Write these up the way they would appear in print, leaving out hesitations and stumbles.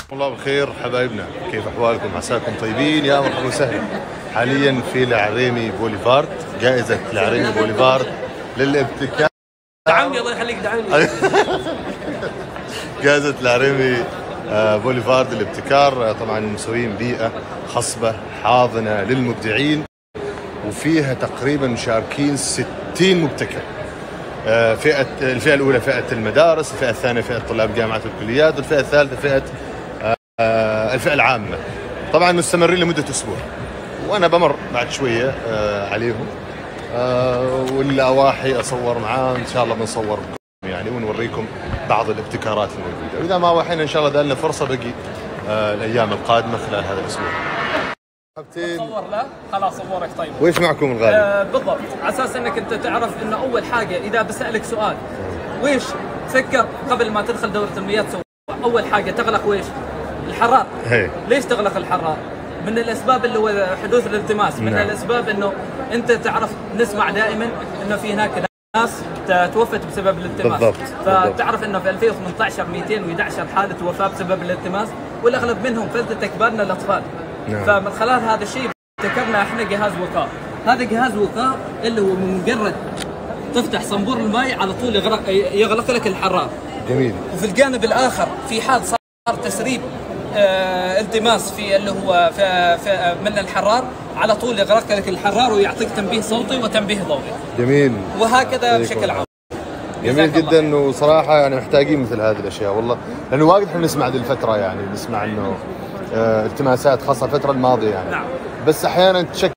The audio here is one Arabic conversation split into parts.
الله بالخير حبايبنا، كيف احوالكم؟ عساكم طيبين، يا مرحبا وسهلا. حاليا في العريمي بوليفارد، جائزة العريمي بوليفارد للابتكار. دعمني الله يخليك، دعمني. جائزة العريمي بوليفارد للابتكار، طبعا مسويين بيئة خصبة حاضنة للمبدعين، وفيها تقريبا مشاركين 60 مبتكر. الفئة الأولى فئة المدارس، الفئة الثانية فئة طلاب الجامعات والكليات، والفئة الثالثة فئة الفئة العامة. طبعا مستمرين لمدة أسبوع، وأنا بمر بعد شوية عليهم، والأواحي أصور معاه. إن شاء الله بنصور يعني ونوريكم بعض الابتكارات الموجودة، وإذا ما واحينا إن شاء الله لنا فرصة بقي الأيام القادمة خلال هذا الأسبوع. تصور له خلاص صورك. طيب وإيش معكم الغالي؟ بالضبط، على أساس أنك أنت تعرف أنه أول حاجة إذا بسألك سؤال ويش تفكر قبل ما تدخل دورة المياه تسوي؟ أول حاجة تغلق ويش؟ الحرار. ليش تغلق الحرار؟ من الأسباب اللي هو حدوث الالتماس. من الأسباب أنه أنت تعرف نسمع دائما أنه في هناك ناس توفت بسبب الالتماس. بالضبط. فتعرف أنه في 2018 211 حالة وفاة بسبب الالتماس، والأغلب منهم فلتة كبارنا الأطفال. فمن خلال هذا الشيء ابتكرنا احنا جهاز وقاء. هذا جهاز وقاء اللي هو مجرد تفتح صنبور الماء على طول يغلق لك الحرار. جميل. وفي الجانب الآخر في حال صار تسريب التماس في اللي هو في من الحرار، على طول يغلق لك الحرار ويعطيك تنبيه صوتي وتنبيه ضوئي. جميل. وهكذا بشكل عام. جميل جدا، وصراحة يعني محتاجين مثل هذه الأشياء والله، لأنه واجد احنا نسمع هذه الفترة، يعني نسمع إنه التماسات خاصة الفترة الماضية يعني. نعم. بس أحيانا تشكل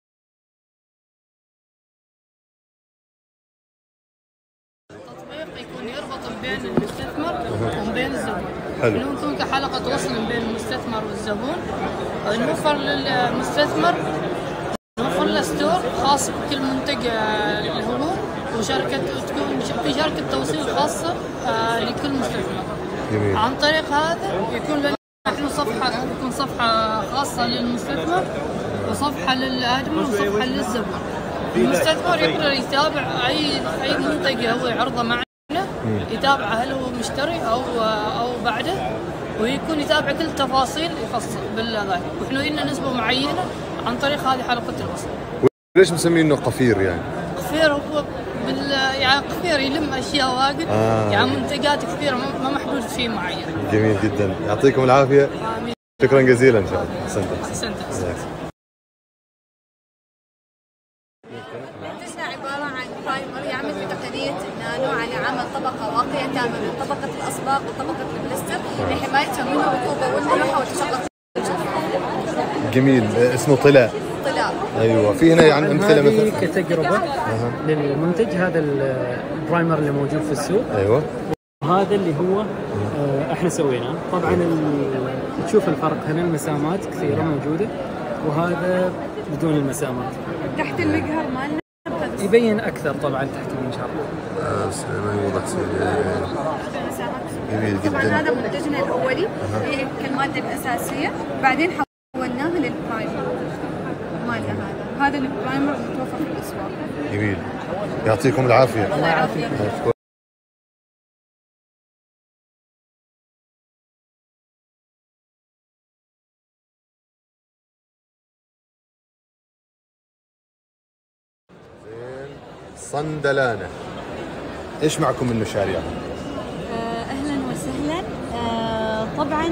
تطبيق يكون يربط بين المستثمر وبين الزبون. حلو. نكون كحلقة وصل بين المستثمر والزبون. نوفر للمستثمر، نوفر له ستور خاص بكل منتج اللي هو، وشركة تكون في شركة توصيل خاصة لكل مستثمر. جميل. عن طريق هذا يكون لنا صفحة خاصة للمستثمر، وصفحة للآجر، وصفحة للزبون. المستثمر يقدر يتابع أي منتج هو يعرضه معنا، يتابعه هل هو مشتري أو بعده، ويكون يتابع كل التفاصيل يخص بالذات، وإحنا لنا نسبة معينة عن طريق هذه حلقة الوصل. ليش مسمينه قفير يعني؟ قفير هو يعني قفير يلم أشياء واجد. يعني منتجات كثيرة، ما محدود شيء معين. جميل جدا، يعطيكم العافية. آمين. شكرا جزيلا إن شاء الله. أحسنت. منتجنا عبارة عن برايمر يعمل بتقنية النانو على عمل طبقة واقية تامة من طبقة الأصباغ وطبقة البلاستر لحمايتها من الرطوبة والملوحة وتشقق الجلد. جميل. اسمه طلاء. ايوه. في هنا يعني امثله مثلا كتجربه للمنتج. هذا البرايمر اللي موجود في السوق. ايوه. وهذا اللي هو احنا سويناه. طبعا تشوف الفرق هنا، المسامات كثيره موجوده، وهذا بدون المسامات. تحت المجهر مالنا يبين اكثر طبعا تحت المنشار. ما يوضح جميل جدا. طبعا هذا منتجنا الاولي كالماده الاساسيه، بعدين حولناه للبرايمر مالنا. هذا البرايمر متوفر في الاسواق. جميل، يعطيكم العافيه. الله يعافيك. صندلانة، ايش معكم من مشاريع؟ اهلا وسهلا. طبعا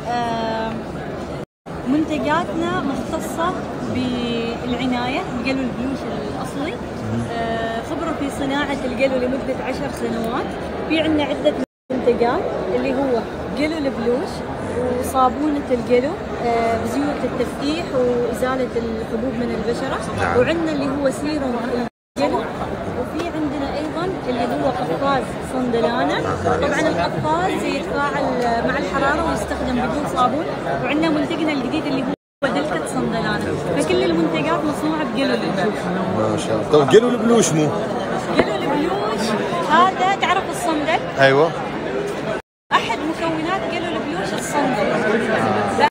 منتجاتنا مختصة بالعناية بقلو البلوش الأصلي. خبرة في صناعة القلو لمدة 10 سنوات. في عندنا عدة منتجات اللي هو قلو البلوش وصابونة القلو بزيوت التفتيح وإزالة الحبوب من البشرة. وعندنا اللي هو سيروم القلو. وفي عندنا أيضا اللي هو قفاز صندلانة. طبعا القفاز يتفاعل مع الحرارة ويستخدم بدون صابون. وعندنا منتجنا الجديد اللي هو دلكة صندلانة. فكل المنتجات مصنوعة بقلو البلوش. ما شاء الله. طيب قلو البلوش مو؟ قلو البلوش هذا تعرف الصندل؟ ايوه. أحد مكونات قلو البلوش الصندل.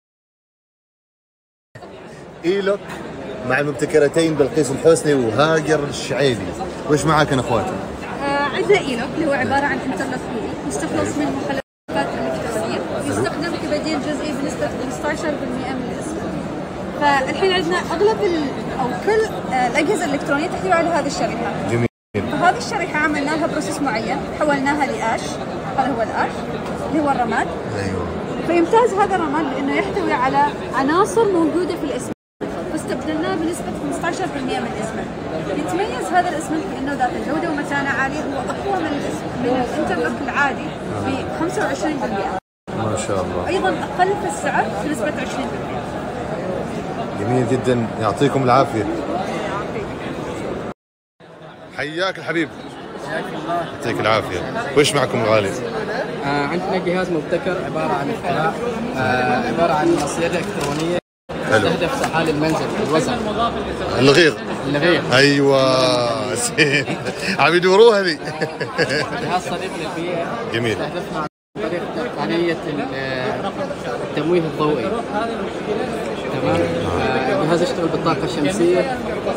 ايلوك مع المبتكرتين بلقيس الحسني وهاجر الشعيبي. وش معاكن اخواتي؟ عندنا ايلوك اللي هو عبارة عن انترلوك يستخلص من المخلفات الإلكترونية، يستخدم كبديل التسجيل الجزئي بنسبة 15% من الاسم. فالحين عندنا أغلب أو كل الأجهزة الإلكترونية تحتوي على هذه الشريحة. جميل. فهذه الشريحة عملنا لها بروسيس معين، حولناها لآش، هذا هو الآش اللي هو الرماد. أيوه. فيمتاز هذا الرماد لأنه يحتوي على عناصر موجودة في الاسم، فاستبدلناه بنسبة 15% من الاسم. يتميز هذا الاسم بأنه ذات جودة ومتانة عالية، هو أقوى من الانترلوك العادي ب 25%. ما شاء الله. أيضا أقل في السعر بنسبة 20%. جميل جدا، يعطيكم العافية. حياك الحبيب. حياك الله. يعطيك العافية. وش معكم الغالي؟ عندنا جهاز مبتكر عبارة عن اختراع، عبارة عن صيادة إلكترونية تستهدف سحالي المنزل الوزن. الغير. ايوه زين. عم يدوروها هذي. جهاز صديق للبيئة. جميل. يستهدفنا عن طريق تقنية التمويه الضوئي. تمام. الجهاز يشتغل بالطاقة الشمسية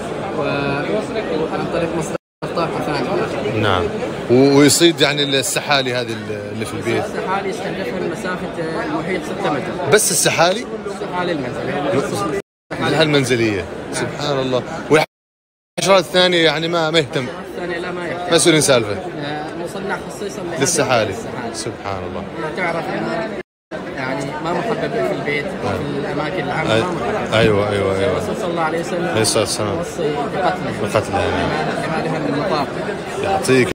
وعن طريق مصدر طاقة ثانية. نعم. ويصيد يعني السحالي هذه اللي في البيت. السحالي يستهدفها من مسافة المحيط 6 متر. بس السحالي؟ السحالي المنزلية. المنزلية. سبحان الله. والحشرات الثانية يعني ما يهتم. الثانية لا ما يهتم. مسؤولين سالفة. مصنع خصيصا للسحالي. سبحان الله. تعرف انه يعني ما محبب في البيت وفي الاماكن العامة ما محبب. ايوه. الرسول صلى الله عليه وسلم عليه الصلاة والسلام وصي بقتلها لها من المطاف. يعطيك.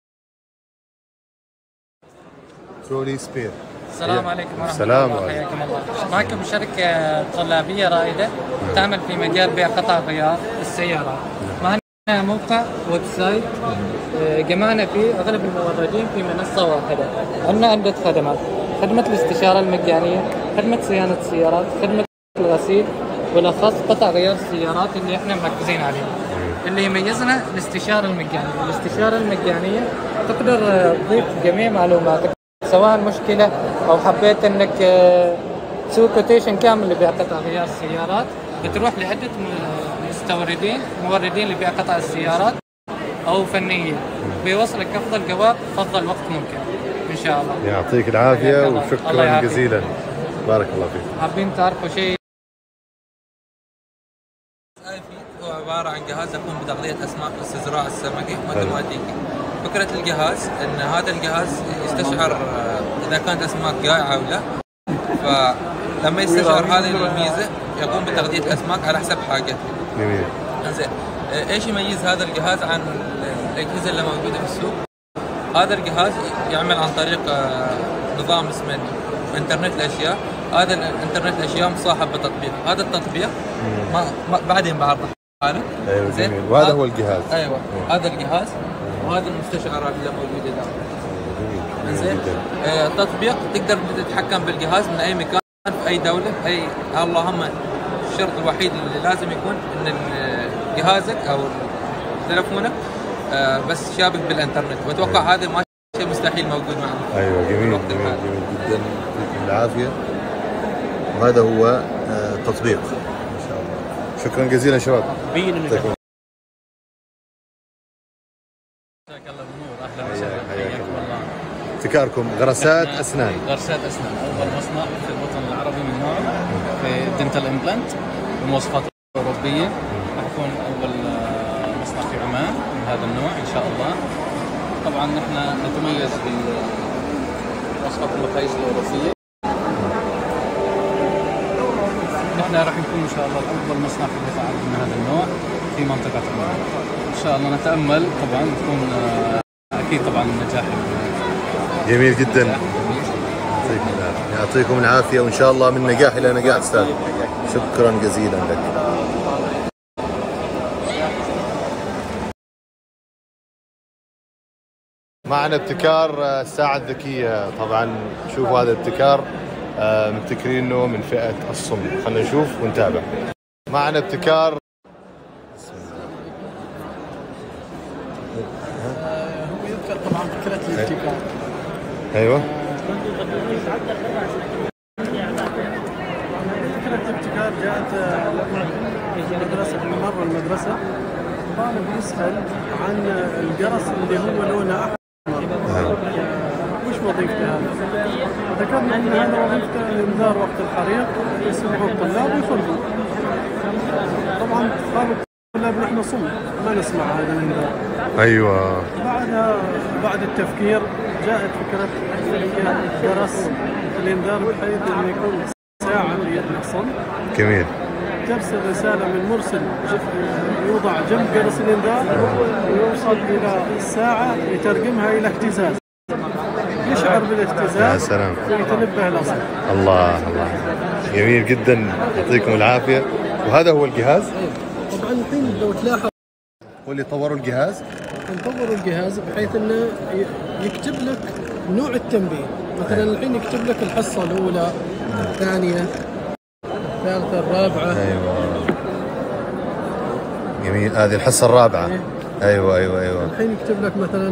ترولي سبير. السلام عليكم ورحمة الله. حياكم الله. معكم شركة طلابية رائدة تعمل في مجال بيع قطع غيار السيارات. معنا موقع ويب سايت جمعنا فيه أغلب الموردين في منصة واحدة. عندنا عدة خدمات: خدمة الاستشارة المجانية، خدمة صيانة السيارات، خدمة الغسيل، بالأخص قطع غيار السيارات اللي احنا مركزين عليها. اللي يميزنا الاستشارة المجانية. الاستشارة المجانية تقدر تضيف جميع معلوماتك، سواء مشكلة أو حبيت أنك تسوي كوتيشن كامل لبيع قطع غيار السيارات، بتروح لعدة موردين لبيع قطع السيارات أو فنيين، بيوصلك أفضل جواب أفضل وقت ممكن إن شاء الله. يعطيك العافية وشكرا جزيلا. بارك الله فيك. حابين تعرفوا شيء؟ هو عبارة عن جهاز يقوم بتغذية أسماك الاستزراع السمكي اوتوماتيكي. فكرة الجهاز أن هذا الجهاز يستشعر إذا كانت أسماك جائعة أو لا، فلما يستشعر هذه الميزة يقوم بتغذية الأسماك على حسب حاجته. جميل. زين. إيش يميز هذا الجهاز عن الأجهزة اللي موجودة في السوق؟ هذا الجهاز يعمل عن طريق نظام اسمه إنترنت الأشياء. هذا الإنترنت الأشياء مصاحب بتطبيق. هذا التطبيق بعدين بعرضه حاله. أيوة جميل. وهذا هو الجهاز. أيوة. هذا الجهاز وهذه المستشعرات اللي موجودة ده. زين. التطبيق تقدر تتحكم بالجهاز من أي مكان في أي دولة أي. اللهم الشرط الوحيد اللي لازم يكون إن جهازك أو تلفونك بس شابك بالإنترنت، وأتوقع هذا ما شيء مستحيل موجود معنا. أيوة جميل جدا. يعطيكم العافية. وهذا هو تطبيق إن شاء الله. شكرا جزيلا شباب. ابتكاركم غرسات أسنان. غرسات أسنان، أول مصنع في الوطن العربي من نوعه في دنتال إمبلانت بمواصفات أوروبية. راح يكون أول مصنع في عمان من هذا النوع إن شاء الله. طبعا نحن نتميز بالمواصفات المقاييس الأوروبية. نحن راح نكون إن شاء الله أول مصنع في الوطن العربي من هذا النوع في منطقة عمان. إن شاء الله نتأمل طبعا تكون أكيد طبعا نجاح. جميل جدا. يعطيكم العافية وإن شاء الله من نجاح إلى نجاح أستاذ. شكرا جزيلا لك. معنا ابتكار الساعة الذكية. طبعا شوفوا هذا الابتكار مبتكرينه من فئة الصم. خلينا نشوف ونتابع. معنا ابتكار هو يذكر طبعا فكرة الابتكار. ايوه. فكرة الابتكار جاءت المدرسة في ممر المدرسة، طالب يسأل عن الجرس اللي هو لونه أحمر وش وظيفته هذا؟ ذكرنا ان هذا وظيفته انذار وقت الحريق، يسمعوا الطلاب ويخرجوا. طبعا قالوا الطلاب نحن صم ما نسمع هذا الانذار. ايوه. بعد التفكير جاءت فكره درس الانذار بحيث انه يكون ساعه بيدنا صم. جميل. ترسل رسالة من مرسل يوضع جنب جرس الإنذار ويوصل إلى الساعة يترجمها إلى اهتزاز، يشعر بالاهتزاز. يا سلام. ويتنبه الأصل. الله الله، جميل جدا، يعطيكم العافية. وهذا هو الجهاز؟ طبعا الحين لو تلاحظ هو اللي طوروا الجهاز؟ نطور الجهاز بحيث انه يكتب لك نوع التنبيه، مثلا الحين يكتب لك الحصة الأولى، الثانية، الثالثة، الرابعة. ايوه جميل، هذه الحصة الرابعة. ايوه. الحين يكتب لك مثلا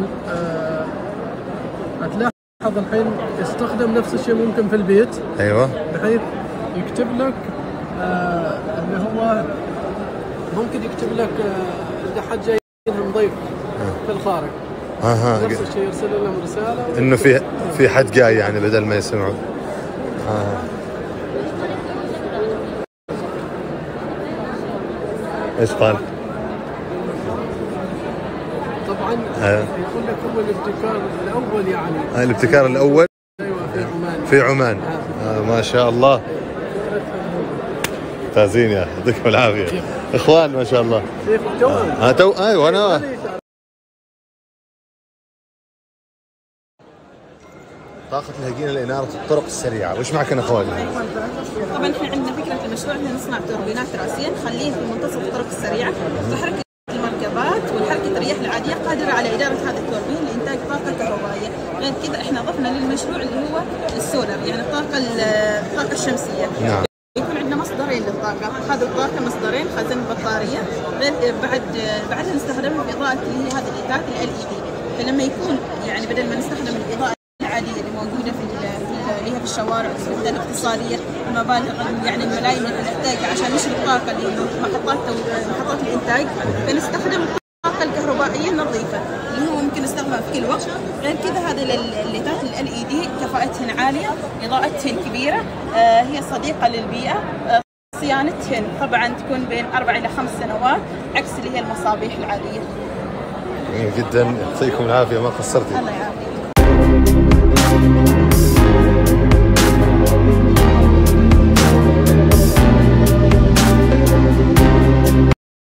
هتلاحظ الحين يستخدم نفس الشيء ممكن في البيت. ايوه. بحيث يكتب لك اللي هو ممكن يكتب لك اذا حد جاي لهم ضيف في الخارج. نفس الشيء يرسل لهم رسالة انه في حد جاي يعني بدل ما يسمعوا. ايش قال؟ طبعا يقول لك هو الابتكار الاول يعني. الابتكار الاول؟ ايوه في عمان. في عمان. ما شاء الله. ممتازين يا يعطيكم العافيه. اخوان ما شاء الله. ايوه انا. طاقة الهجينة لإنارة الطرق السريعة، وش معك أنا خوالي؟ طبعا احنا عندنا فكرة المشروع ان نصنع توربينات راسية نخليه في منتصف الطرق السريعة لحركة المركبات والحركة الرياح العادية قادرة على إدارة هذا التوربين لإنتاج طاقة كهربائية. غير كذا احنا ضفنا للمشروع اللي هو السولر، يعني الطاقة الشمسية. نعم. يكون عندنا مصدرين للطاقة، هذه الطاقة مصدرين خزن بطارية، غير بعدها نستخدمها في إضاءة اللي هي هذه الإطارات LED. فلما يكون يعني بدل ما نستخدم الإضاءة العادية اللي موجودة اللي هي في الشوارع والسلوكيات الاقتصادية، المبالغ يعني الملايين اللي نحتاجها عشان نشرب طاقة محطات الإنتاج، فنستخدم الطاقة الكهربائية النظيفة اللي هو ممكن نستخدمها في كل وقت. غير كذا هذه الليتات LED كفاءتهن عالية، إضاءتهن كبيرة، هي صديقة للبيئة، صيانتهن طبعا تكون بين 4 إلى 5 سنوات عكس اللي هي المصابيح العادية. جميل جدا، يعطيكم العافية ما قصرتي. الله يعافيك.